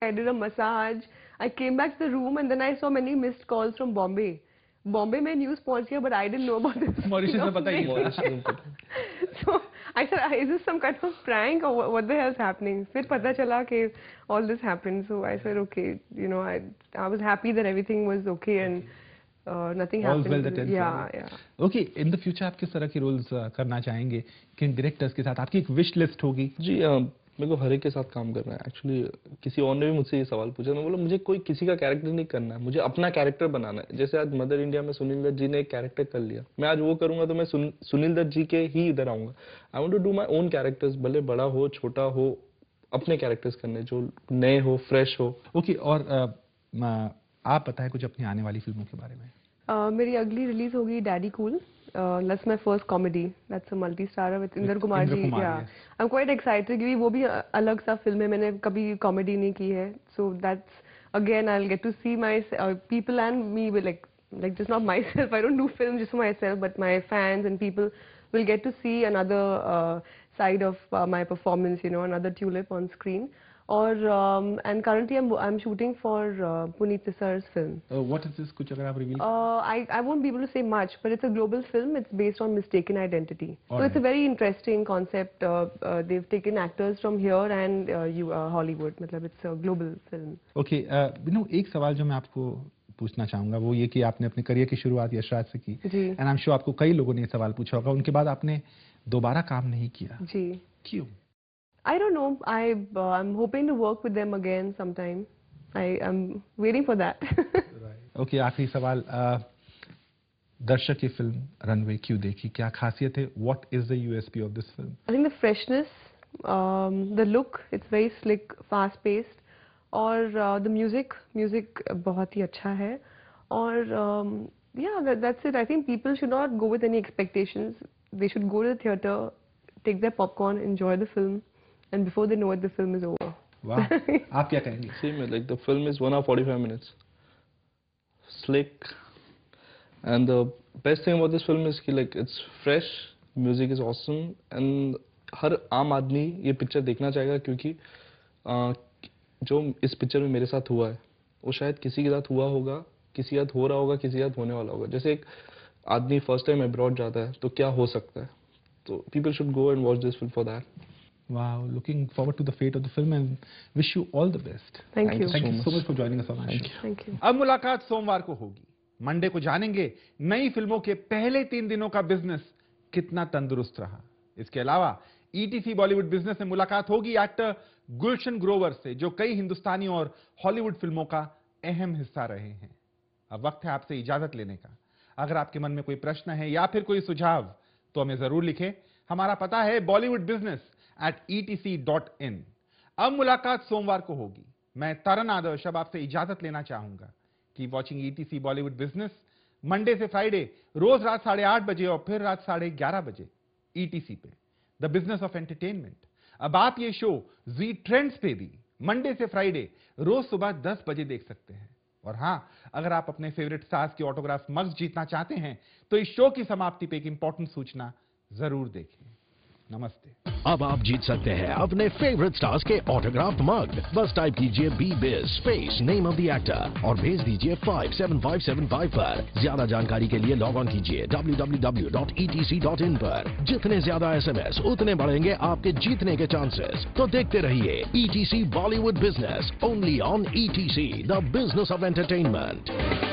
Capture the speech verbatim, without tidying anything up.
I did a massage. I came back to the room and then I saw many missed calls from Bombay. Bombay में news पहुंच गया, but I didn't know about this. Mauritius में पता ही नहीं था. So I said, is this some kind of prank or what the hell is happening? फिर पता चला कि all this happened. So I said, okay, you know, I I was happy that everything was okay and uh, nothing All happened. well that ends yeah, well. yeah. Okay, in the future आप किस तरह के roles uh, करना चाहेंगे? किन directors के साथ? आपकी एक wish list होगी? जी uh, मेरे को हर एक के साथ काम करना है. एक्चुअली किसी और ने भी मुझसे ये सवाल पूछा, मैं बोला मुझे कोई किसी का कैरेक्टर नहीं करना है, मुझे अपना कैरेक्टर बनाना है. जैसे आज मदर इंडिया में सुनील दत्त जी ने एक कैरेक्टर कर लिया, मैं आज वो करूंगा तो मैं सुन, सुनील दत्त जी के ही इधर आऊंगा. I want to do my own characters, भले बड़ा हो छोटा हो, अपने कैरेक्टर्स करने जो नए हो, फ्रेश हो. ओके, और uh, आप बताएं कुछ अपनी आने वाली फिल्मों के बारे में. uh, मेरी अगली रिलीज होगी daddy cool. Uh, that's my first comedy. That's a multi-starrer with Inder Kumar ji. Yeah, yes. I'm quite excited क्योंकि वो भी अलग सा फिल्म है, मैंने कभी comedy नहीं की है. So that's again I'll get to see my uh, people and me will like like just not myself. I don't do film just for myself, but my fans and people will get to see another uh, side of uh, my performance. You know, another tulip on screen. Or um, and currently I'm I'm shooting for uh, Puneet Sir's film. Uh, what is this? कुछ अगर आप reveal? Uh, I I won't be able to say much, but it's a global film. It's based on mistaken identity. All so right. It's a very interesting concept. Uh, uh, they've taken actors from here and uh, you uh, Hollywood. मतलब it's a global film. Okay, बिनु एक सवाल जो मैं आपको पूछना चाहूँगा वो ये कि आपने अपने करियर की शुरुआत यशराज से की. जी. And I'm sure आपको कई लोगों ने ये सवाल पूछा होगा. उनके बाद आपने दोबारा काम नहीं किया. जी. क्यों? I don't know. I uh, I'm hoping to work with them again sometime. I am waiting for that. right. Okay, आखिरी सवाल. दर्शक ये फिल्म रनवे क्यों देखी? क्या खासियत है? What is the U S P of this film? I think the freshness, um, the look. It's very slick, fast-paced. और uh, the music, music बहुत ही अच्छा है. और um, yeah, that, that's it. I think people should not go with any expectations. They should go to the theater, take their popcorn, enjoy the film. And before they know it, the film is over. Wow. आप क्या कहेंगे? Same, like the film is one hour forty-five minutes. Slick. And the best thing about this film is कि like it's fresh, music is awesome, and हर आम आदमी ये picture देखना चाहेगा क्योंकि आ, जो इस पिक्चर में मेरे साथ हुआ है वो शायद किसी के साथ हुआ होगा, किसी के साथ हो रहा होगा, किसी के साथ होने वाला होगा. जैसे एक आदमी फर्स्ट टाइम अब्रॉड जाता है तो क्या हो सकता है, तो people should go and watch this film for that. Wow, looking forward to the fate of the film and wish you all the best. Thank, Thank you. Thank so you much. so much for joining us on our show. Thank you. अब मुलाकात सोमवार को होगी. Monday को जानेंगे नई फिल्मों के पहले तीन दिनों का बिजनेस कितना तंदुरुस्त रहा. इसके अलावा E T C Bollywood business में मुलाकात होगी एक्टर गुलशन ग्रोवर से, जो कई हिंदुस्तानी और हॉलीवुड फिल्मों का अहम हिस्सा रहे हैं. अब वक्त है आपसे इजाजत लेने का. अगर आपके मन में कोई प्रश्न है या फिर कोई सुझाव तो हमें जरूर लिखें. हमारा पता है Bollywood business at E T C dot in. अब मुलाकात सोमवार को होगी. मैं तरन आदर्श अब आपसे इजाजत लेना चाहूंगा. Keep watching E T C Bollywood business Monday से फ्राइडे रोज रात साढ़े आठ बजे और फिर रात साढ़े ग्यारह बजे E T C पे, द बिजनेस ऑफ एंटरटेनमेंट. अब आप ये शो जी ट्रेंड्स पे भी मंडे से फ्राइडे रोज सुबह दस बजे देख सकते हैं. और हां, अगर आप अपने फेवरेट स्टार्स के ऑटोग्राफ मग्स जीतना चाहते हैं तो इस शो की समाप्ति पे एक इंपॉर्टेंट सूचना जरूर देखें. नमस्ते. अब आप जीत सकते हैं अपने फेवरेट स्टार्स के ऑटोग्राफ मग. बस टाइप कीजिए B biz space name of the actor और भेज दीजिए five seven five seven five पर. ज्यादा जानकारी के लिए लॉग ऑन कीजिए W W W dot E T C dot in पर. जितने ज्यादा एस एम एस उतने बढ़ेंगे आपके जीतने के चांसेस. तो देखते रहिए E T C Bollywood business only on E T C, the business of entertainment.